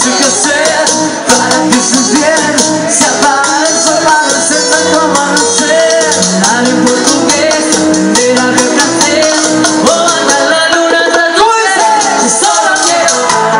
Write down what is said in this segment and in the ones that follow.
sé qué hacer para que estés bien. Se apaga el sol para hacerte como amanecer. Dale en portugués, aprender a ver café o andar la luna tras tu ser. Yo solo quiero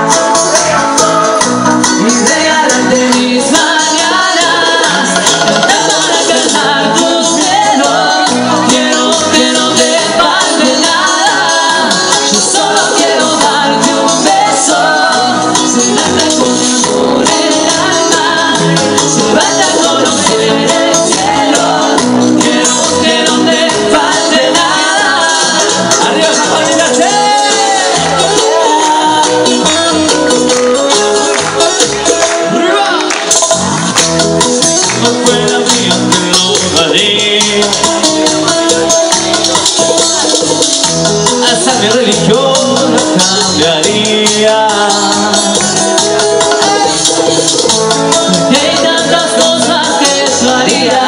y regalarte mis mañanas, cantar para calmar tus miedos. Quiero que no te falte nada. Yo solo quiero darte un beso, cenarte con mi amor en el alma, llevarte a conocer el cielo. Quiero que no te falte nada. Arriba esa palmita, ¡sí! ¡Arriba! No fuera mía te lo daría, hasta mi religión no cambiaría. Hay tantas cosas que yo haría,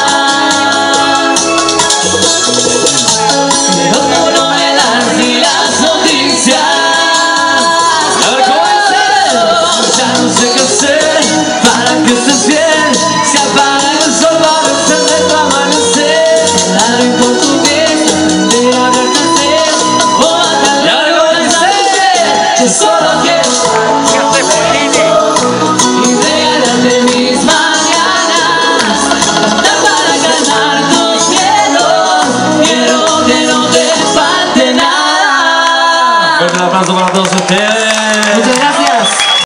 pero tú no me das ni las noticias. A ver cómo dice. Ya no sé qué hacer para que estés bien. Se apaga el sol para hacerte tu amanecer. Hablar en portugués, aprender a ver café o andar la luna tras tu ser. Yo solo quiero y regalarte mis mañanas, cantar para calmar tus miedos. Quiero que no te falte nada. Fuerte el aplauso para todos ustedes. Muchas gracias.